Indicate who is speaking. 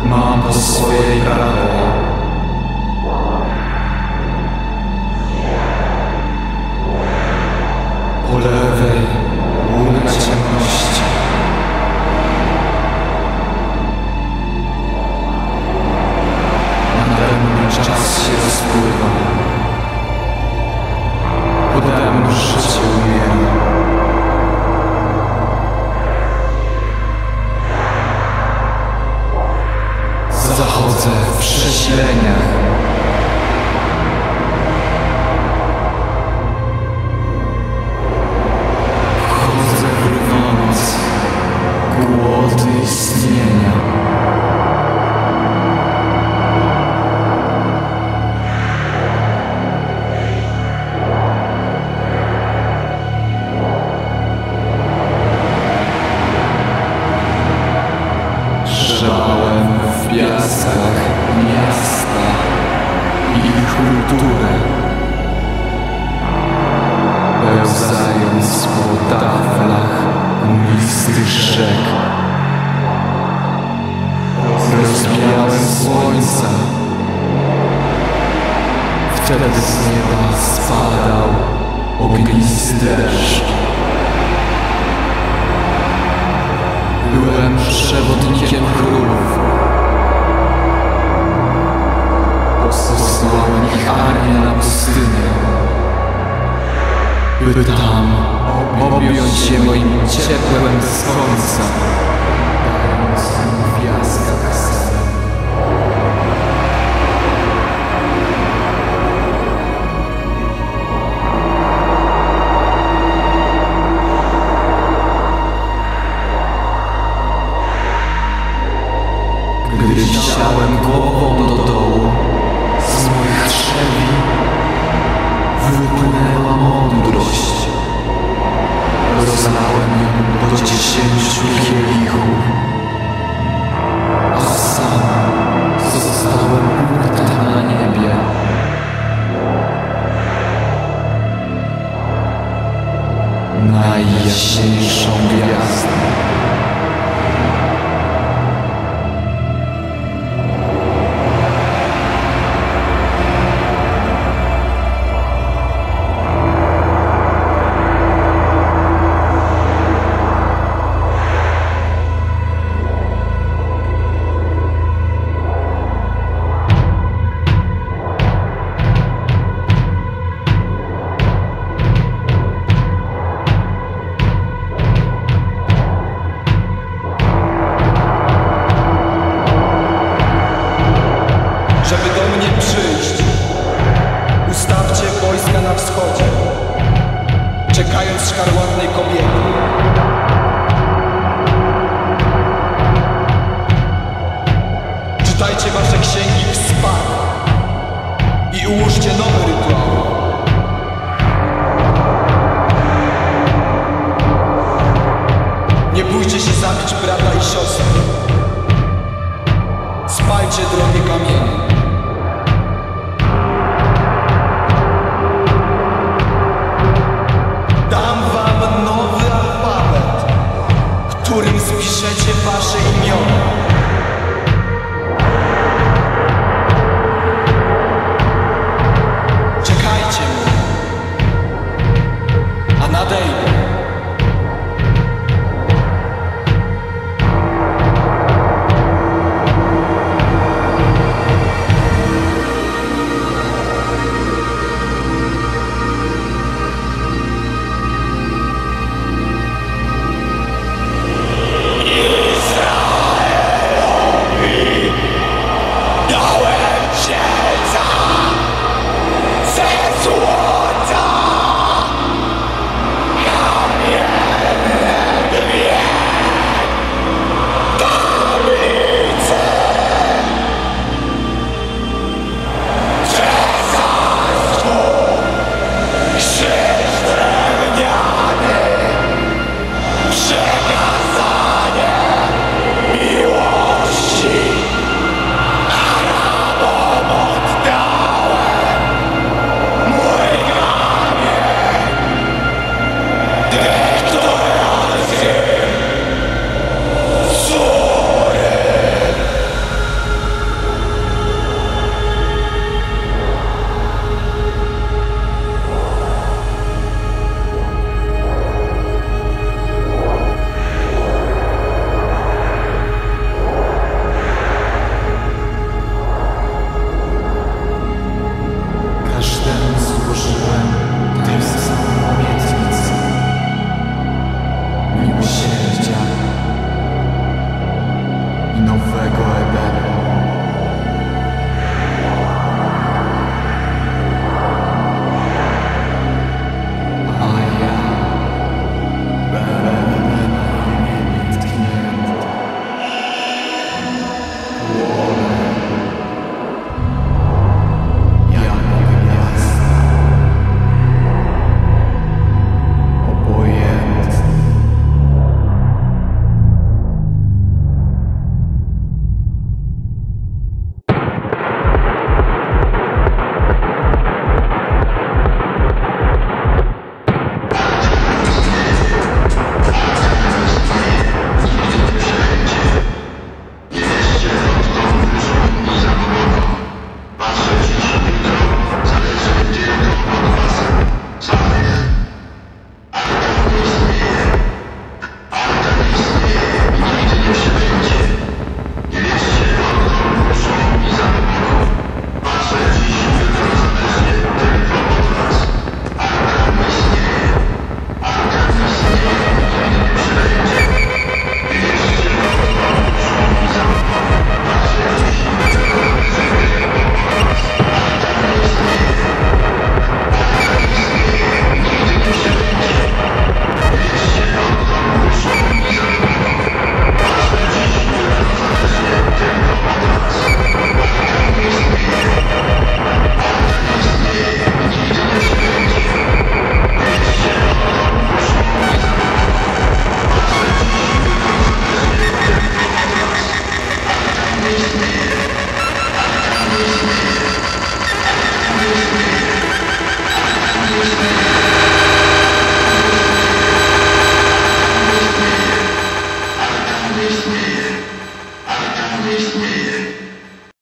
Speaker 1: mam po swojej prawej. Po lewej łuna ciemności. Nade mną czas się rozpływa. Pode mną życie umiera. Zachodzę w przesileniach. Wchodzę w równonoc, głody istnienia. Grzebałem w piaskach miasta i ich kulturę, pełzając po taflach mglistych rzek. Rozbijałem słońca, wtedy z nieba spadał ognisty deszcz. Byłem przewodnikiem królów. Posłałem ich armię na pustynię, by tam objąć je moim ciepłem z końca, dając im w piaskach sen. Gdy siałem głową do dołu, z moich trzewi wypłynęła mądrość. Rozlałem ją do 10 kielichów, a sam zostałem ukryty na niebie. Najjaśniejszą gwiazdą.
Speaker 2: Żeby do mnie przyjść, ustawcie wojska na wschodzie, czekając szkarłatnej kobiety. Czytajcie wasze księgi w spaniu i ułóżcie nowe rytuały. Nie bójcie się zabić brata i siostry. Spalcie drogie kamienie. Dam wam nowy alfabet, którym spiszecie wasze imiona. Czekajcie mnie, a nadejdę.
Speaker 3: Ze złota!